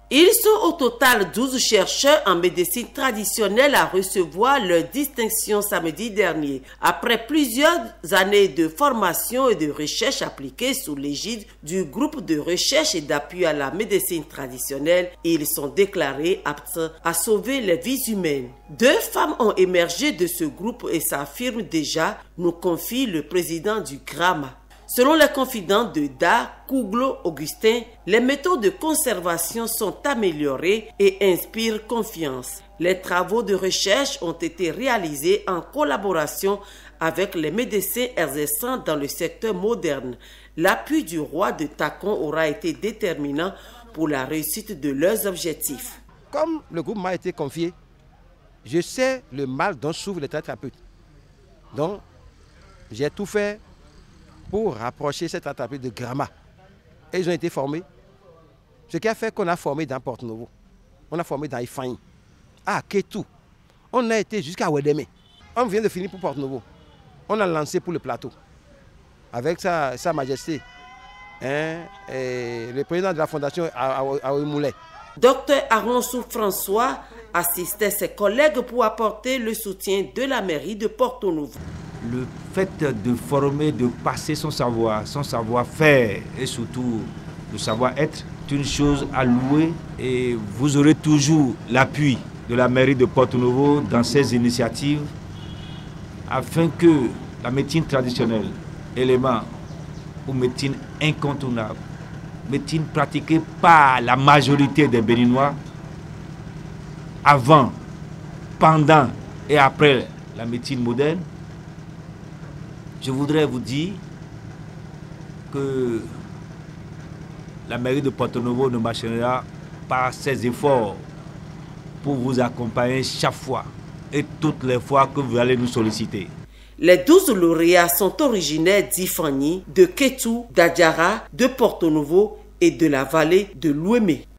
Ils sont au total 12 chercheurs en médecine traditionnelle à recevoir leur distinction samedi dernier. Après plusieurs années de formation et de recherche appliquées sous l'égide du groupe de recherche et d'appui à la médecine traditionnelle, ils sont déclarés aptes à sauver les vies humaines. 2 femmes ont émergé de ce groupe et s'affirment déjà, nous confie le président du GRAMA. Selon les confidents de Da Kouglo Augustin, les méthodes de conservation sont améliorées et inspirent confiance. Les travaux de recherche ont été réalisés en collaboration avec les médecins exerçant dans le secteur moderne. L'appui du roi de Takon aura été déterminant pour la réussite de leurs objectifs. Comme le groupe m'a été confié, je sais le mal dont souffrent les thérapeutes. Donc, j'ai tout fait pour rapprocher cette attrapée de GRAMA. Et ils ont été formés. Ce qui a fait qu'on a formé dans Porto-Novo. On a formé dans Ifeanyi, à Kétou. On a été jusqu'à Ouédémé. On vient de finir pour Porto-Novo. On a lancé pour le plateau. Avec sa majesté, et le président de la fondation Aouimoulé. Dr Aronsou François assistait ses collègues pour apporter le soutien de la mairie de Porto-Novo. Le fait de former, de passer son savoir-faire et surtout le savoir-être, est une chose à louer et vous aurez toujours l'appui de la mairie de Porto-Novo dans ces initiatives afin que la médecine traditionnelle, élément ou médecine incontournable, médecine pratiquée par la majorité des Béninois avant, pendant et après la médecine moderne, je voudrais vous dire que la mairie de Porto-Novo ne marchera pas ses efforts pour vous accompagner chaque fois et toutes les fois que vous allez nous solliciter. Les 12 lauréats sont originaires d'Ifeanyi, de Kétou, d'Adjara, de Porto-Novo et de la vallée de l'Ouémé.